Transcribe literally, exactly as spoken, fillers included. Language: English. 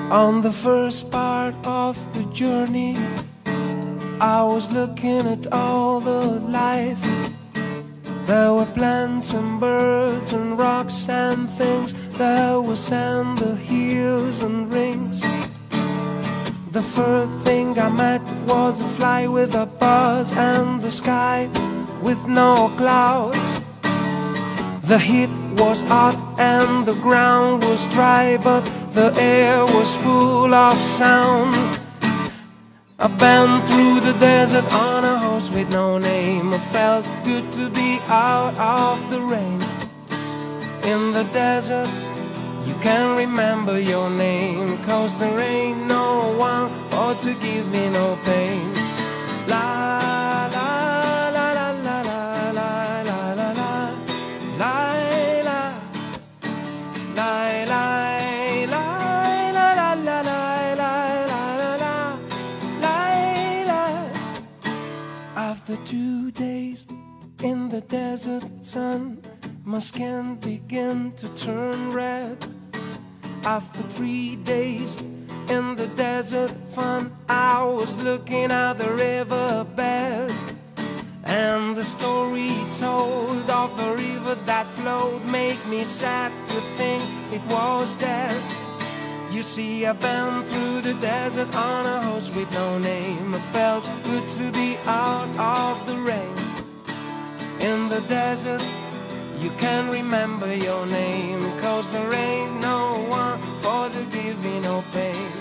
On the first part of the journey, I was looking at all the life. There were plants and birds and rocks and things. There was sand, the hills and rings. The first thing I met was a fly with a buzz and the sky with no clouds. The heat was hot and the ground was dry, but the air was full of sound. I've been through the desert on a horse with no name. It felt good to be out of the rain. In the desert, you can't remember your name, 'cause there ain't no one for to give me no pain. La la la la la la la la la la la la la la After two days in the desert sun, my skin began to turn red. After three days in the desert fun, I was looking at the riverbed, and the story told of the river that flowed made me sad to think it was dead. You see, I've been through the desert on a horse with no name. It felt good to be out of the rain. In the desert, you can't remember your name, 'cause there ain't no one for to give me no pain.